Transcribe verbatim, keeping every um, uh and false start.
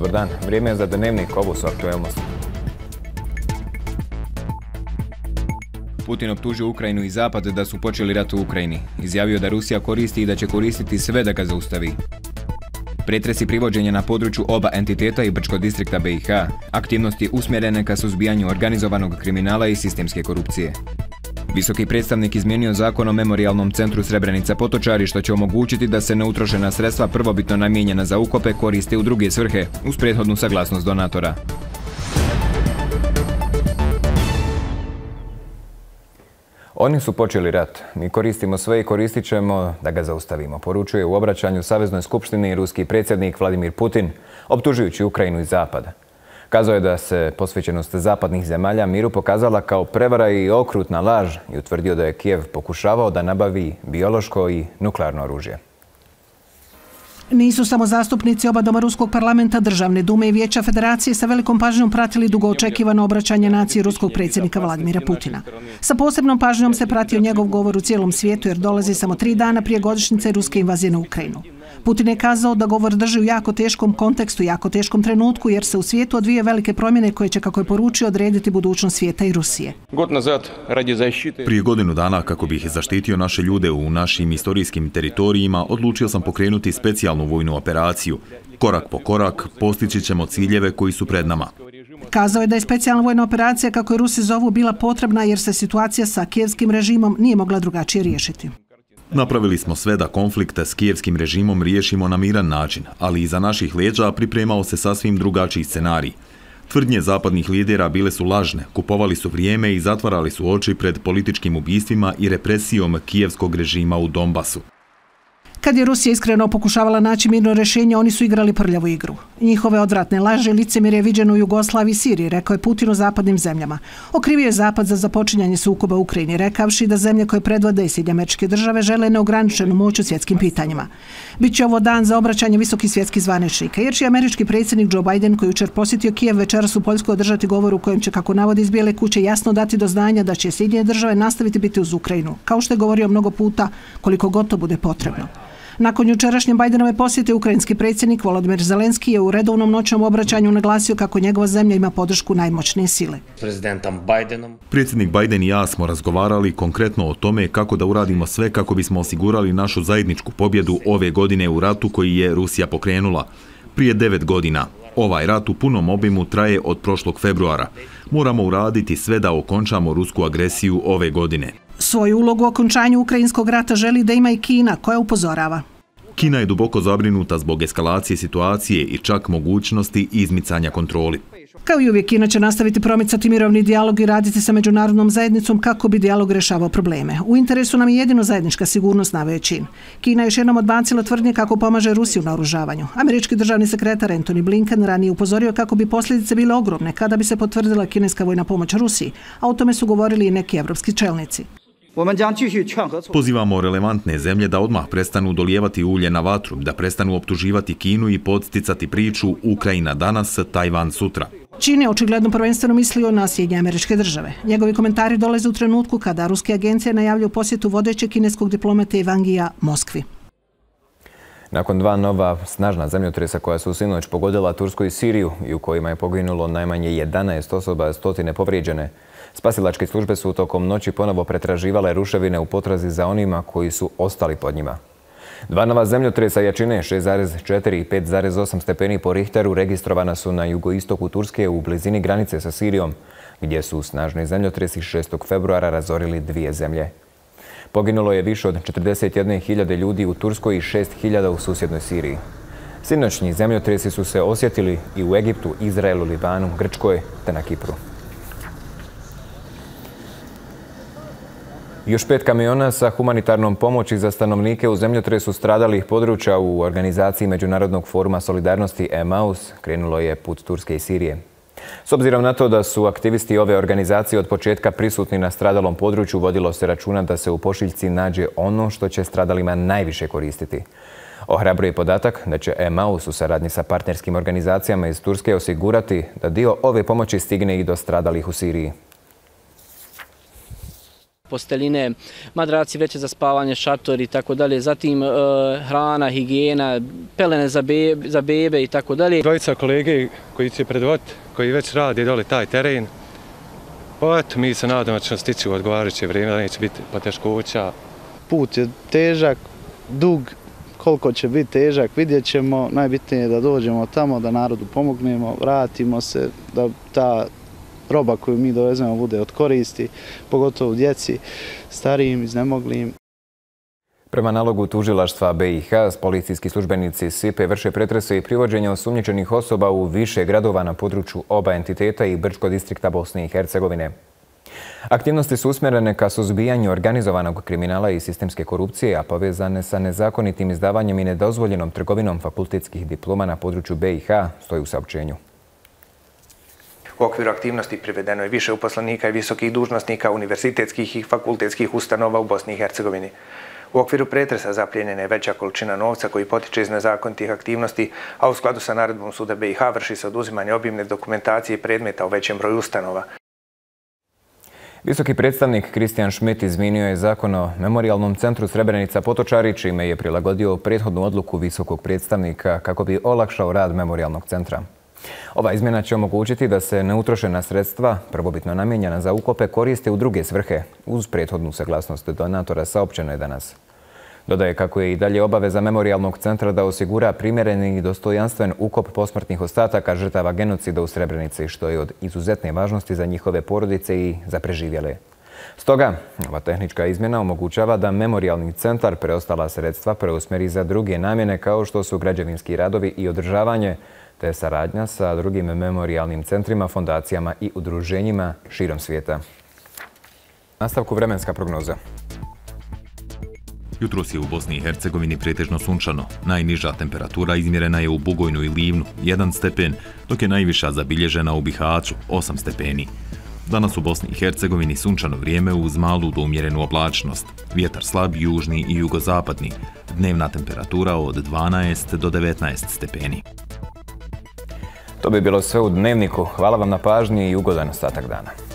dobar dan. Vrijeme je za dnevnik, ovo su aktualnosti. Putin optužio Ukrajinu i Zapad da su počeli rat u Ukrajini. Izjavio da Rusija koristi i da će koristiti sve da ga zaustavi. Pretresi privođenja na području oba entiteta i Brčkog distrikta B i H. Aktivnosti usmjerene ka suzbijanju organizovanog kriminala i sistemske korupcije. Visoki predstavnik izmijenio zakon o memorijalnom centru Srebrenica Potočari, što će omogućiti da se neutrošena sredstva prvobitno namijenjena za ukope koriste u druge svrhe, uz prethodnu saglasnost donatora. Oni su počeli rat. Mi koristimo sve i koristit ćemo da ga zaustavimo, poručuje u obraćanju Saveznoj skupštini ruski predsjednik Vladimir Putin, optužujući Ukrajinu i Zapad. Kazao je da se posvećenost zapadnih zemalja miru pokazala kao prevara i okrutna laž i utvrdio da je Kijev pokušavao da nabavi biološko i nuklearno oružje. Nisu samo zastupnici oba doma Ruskog parlamenta, Državne dume i Vijeća Federacije sa velikom pažnjom pratili dugo očekivano obraćanje nacije ruskog predsjednika Vladimira Putina. Sa posebnom pažnjom se pratio njegov govor u cijelom svijetu jer dolazi samo tri dana prije godišnjice ruske invazije na Ukrajinu. Putin je kazao da govor drži u jako teškom kontekstu, jako teškom trenutku jer se u svijetu odvije velike promjene koje će, kako je poručio, odrediti budućnost svijeta i Rusije. Prije godinu dana, kako bih zaštitio naše ljude u našim istorijskim teritorijima, odlučio sam pokrenuti specijalnu vojnu operaciju. Korak po korak postići ćemo ciljeve koji su pred nama. Kazao je da je specijalna vojna operacija, kako je Rusi zovu, bila potrebna jer se situacija sa kijevskim režimom nije mogla drugačije riješiti. Napravili smo sve da konflikte s kijevskim režimom riješimo na miran način, ali iza naših leđa pripremao se sasvim drugačiji scenarij. Tvrdnje zapadnih lidera bile su lažne, kupovali su vrijeme i zatvarali su oči pred političkim ubistvima i represijom kijevskog režima u Donbasu. Kad je Rusija iskreno pokušavala naći mirno rješenje, oni su igrali prljavu igru. Njihove odvratne laže i licemjerje je viđeno u Jugoslaviji i Siriji, rekao je Putin o zapadnim zemljama. Okrivio je Zapad za započinjanje sukoba u Ukrajini, rekavši da zemlje koje predvode i Sjedinjene Američke Države žele neograničenu moć u svjetskim pitanjima. Biće ovo dan za obraćanje visokih svjetskih zvaničnika, jer će američki predsjednik Joe Biden, koji jučer posjetio Kijev, večeras u Poljskoj održati govor u kojem će, kako navodi iz Bijele kuće, jasno dati do znanja da će Sjedinjene Države nastaviti biti uz Ukrajinu, kao što je govorio mnogo puta, koliko god to bude potrebno. Nakon jučerašnje Bidenove posjete, ukrajinski predsjednik Volodymyr Zelenski je u redovnom noćnom obraćanju naglasio kako njegova zemlja ima podršku najmoćnije sile. Predsjednik Biden i ja smo razgovarali konkretno o tome kako da uradimo sve kako bismo osigurali našu zajedničku pobjedu ove godine u ratu koji je Rusija pokrenula. Prije devet godina. Ovaj rat u punom obimu traje od prošlog februara. Moramo uraditi sve da okončamo rusku agresiju ove godine. Svoju ulogu u okončanju ukrajinskog rata želi da ima i Kina, koja upozorava. Kina je duboko zabrinuta zbog eskalacije situacije i čak mogućnosti izmicanja kontroli. Kao i uvijek, Kina će nastaviti promicati mirovni dijalog i raditi sa međunarodnom zajednicom kako bi dijalog rješavao probleme. U interesu nam je jedino zajednička sigurnost, naveo je Čin. Kina je još jednom odbacila tvrdnje kako pomaže Rusiju na oružavanju. Američki državni sekretar Antony Blinken ranije upozorio kako bi posljedice bile ogromne kada bi se potvrdila kineska vojna pomoć Rusiji, a o tome su govorili i neki evropski čelnici. Pozivamo relevantne zemlje da odmah prestanu dolijevati ulje na vatru, da prestanu optuživati Kinu i podsticati priču Ukrajina danas, Tajvan sutra. Čin je očigledno prvenstveno mislio na Sjedinjene Američke Države. Njegovi komentari dolaze u trenutku kada ruske agencije najavljuju posjetu vodećeg kineskog diplomata Wang Yia Moskvi. Nakon dva nova snažna zemljotresa koja su sinoć pogodila Tursku i Siriju i u kojima je poginulo najmanje jedanaest osoba, stotine povrijeđene, spasilačke službe su tokom noći ponovo pretraživale ruševine u potrazi za onima koji su ostali pod njima. Dva nova zemljotresa jačine šest zarez četiri i pet zarez osam stepeni po Richteru registrovana su na jugoistoku Turske u blizini granice sa Sirijom, gdje su snažni zemljotresi šestog februara razorili dvije zemlje. Poginulo je više od četrdeset jedne hiljade ljudi u Turskoj i šest hiljada u susjednoj Siriji. Sinoćni zemljotresi su se osjetili i u Egiptu, Izraelu, Libanu, Grčkoj te na Kipru. Još pet kamiona sa humanitarnom pomoći za stanovnike u zemljotresu stradalih područja u organizaciji Međunarodnog foruma solidarnosti Emaus krenulo je put Turske i Sirije. S obzirom na to da su aktivisti ove organizacije od početka prisutni na stradalom području, vodilo se računa da se u pošiljci nađe ono što će stradalima najviše koristiti. Ohrabruje podatak da će Emaus u saradnji sa partnerskim organizacijama iz Turske osigurati da dio ove pomoći stigne i do stradalih u Siriji. posteljine, madraci veće za spavanje, šatori i tako dalje, zatim hrana, higijena, pelene za bebe, za bebe i tako dalje. Dvojica kolege koji će predvoditi, koji već radi dole taj teren, pa eto, mi se nadamo da ćemo stići u odgovarajuće vrijeme, da neće biti poteškoća. Put je težak, dug, koliko će biti težak, vidjet ćemo. Najbitnije je da dođemo tamo, da narodu pomognemo, vratimo se, da ta roba koju mi dovezemo bude od koristi, pogotovo djeci, starijim, iznemoglim. Prema nalogu tužilaštva B i H, policijski službenici S I P-e vrše pretrese i privođenje osumnjičenih osoba u više gradova na području oba entiteta i Brčkog distrikta Bosne i Hercegovine. Aktivnosti su usmjerene ka suzbijanju organizovanog kriminala i sistemske korupcije, a povezane sa nezakonitim izdavanjem i nedozvoljenom trgovinom fakultetskih diploma na području B i H, stoji u saopćenju. U okviru aktivnosti privedeno je više uposlenika i visokih dužnosnika univerzitetskih i fakultetskih ustanova u Bosni i Hercegovini. U okviru pretresa zapljenjena je veća količina novca koji potiče iz nezakonitih aktivnosti, a u skladu sa naredbom suda B i H vrši se oduzimanje obimne dokumentacije i predmeta u većem broju ustanova. Visoki predstavnik Kristijan Šmit izmijenio je zakon o Memorijalnom centru Srebrenica Potočari, čime je prilagodio prethodnu odluku visokog predstavnika kako bi olakšao rad Memorijalnog centra. Ova izmjena će omogućiti da se neutrošena sredstva, prvobitno namijenjena za ukope, koriste u druge svrhe, uz prethodnu saglasnost donatora, saopćeno je danas. Dodaje kako je i dalje obaveza Memorijalnog centra da osigura primjereni i dostojanstven ukop posmrtnih ostataka žrtava genocida u Srebrenici, što je od izuzetne važnosti za njihove porodice i za preživjele. Stoga, ova tehnička izmjena omogućava da Memorijalni centar preostala sredstva preusmjeri za druge namjene kao što su građevinski radovi i održavanje, te saradnja sa drugim memorijalnim centrima, fondacijama i udruženjima širom svijeta. Nastavku vremenska prognoza. Jutros je u Bosni i Hercegovini pretežno sunčano. Najniža temperatura izmjerena je u Bugojnu i Livnu, jedan stepen, dok je najviša zabilježena u Bihaću, osam stepeni. Danas u Bosni i Hercegovini sunčano vrijeme uz malu do umjerenu oblačnost. Vjetar slab, južni i jugozapadni. Dnevna temperatura od dvanaest do devetnaest stepeni. To bi bilo sve u Dnevniku. Hvala vam na pažnji i ugodan ostatak dana.